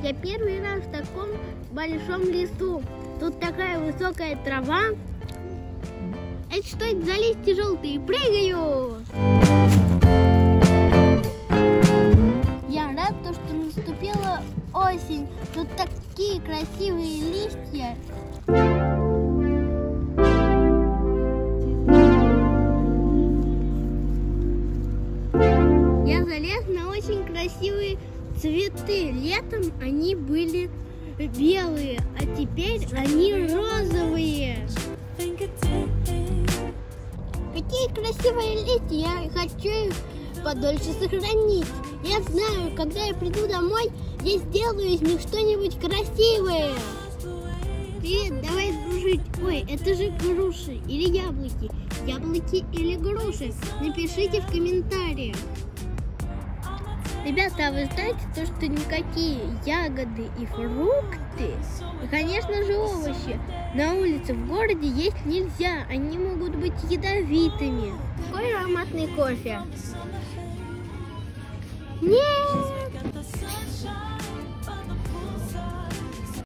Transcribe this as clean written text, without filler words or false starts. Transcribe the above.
Я первый раз в таком большом лесу. Тут такая высокая трава. Это что это за листья желтые? Прыгаю! Я рад, что наступила осень. Тут такие красивые листья. Я залез на очень красивые цветы. Летом они были белые, а теперь они розовые. Какие красивые листья! Я хочу их подольше сохранить. Я знаю, когда я приду домой, я сделаю из них что-нибудь красивое. Привет, давай дружить. Ой, это же груши или яблоки. Яблоки или груши? Напишите в комментариях. Ребята, а вы знаете то, что никакие ягоды и фрукты, и, конечно же, овощи на улице в городе есть нельзя. Они могут быть ядовитыми. Какой ароматный кофе. Нет!